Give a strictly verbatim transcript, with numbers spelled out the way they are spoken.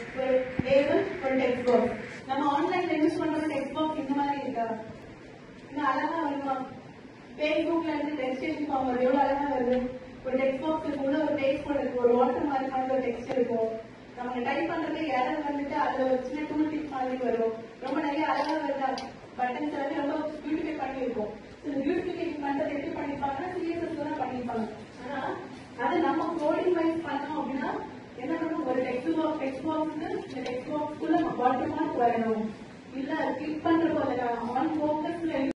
ஒரு லேபிள் ஒரு text box. நம்ம ஆன்லைன்ல யூஸ் பண்ற டெக்ஸ்ட் பாக்ஸ் இந்த மாதிரி இருக்கா? இன்னும் அழகா வருமா? பேஸ்புக்ல இருந்து ரெஜிஸ்ட்ரேஷன் ஃபார்ம் வருது, எவ்வளவு அழகா வருது. ஒரு டெக்ஸ்ட் பாக்ஸ் உள்ள ஒரு பேஜ் கூட இருக்கு, ஒரு வாட்டர் மார்க் மாதிரி ஒரு டெக்ஸ்ட் இருக்கும். நம்ம டைப் பண்றது எரர் வந்துட்டு அதுல ஒரு சின்ன டூல் டிப் மாதிரி வரும். ரொம்ப நிறைய அழகா வருதா? பட்டன்ஸ் எல்லாமே ரொம்ப பியூட்டிஃபை பண்ணியிருக்கோம். பியூட்டிஃபிகேஷன் பண்றது எப்படி பண்ணிருப்பாங்கன்னா சிஎஸ்எஸ்ல தான் பண்ணிருப்பாங்க. ஆனா அது நம்ம கோடிங் வைஸ் பண்ணோம் அப்படின்னா என்ன பண்ணணும்? ஒரு டெக்ஸ்ட் பாக்ஸ் டெக்ஸ்ட் பாக்ஸ் இந்த டெக்ஸ்ட் பாக்ஸ்க்குள்ள வாட்டர் மார்க் வரணும். இல்ல கிளிக் பண்றப்போ ஆன் ஃபோக்கஸ்ல